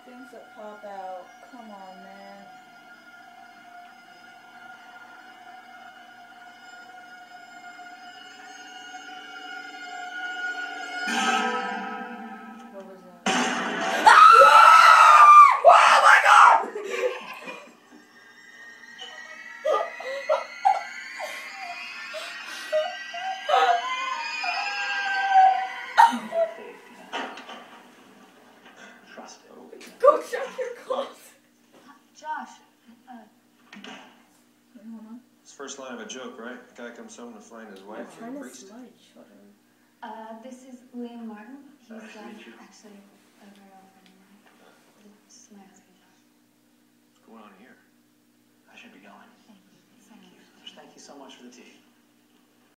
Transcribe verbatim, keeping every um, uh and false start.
things that pop out. Come on, man. What was that? Oh my god! Trust it. Go check your closet. Josh, uh... It's first line of a joke, right? A guy comes home to find his wife What kind a of priest. smudge? Uh, this is Liam Martin. He's uh, Nice to meet you. actually a very old friend of mine. This is my husband, Josh. What's going on here? I should be going. Thank you. Thank you. Just thank you so much for the tea.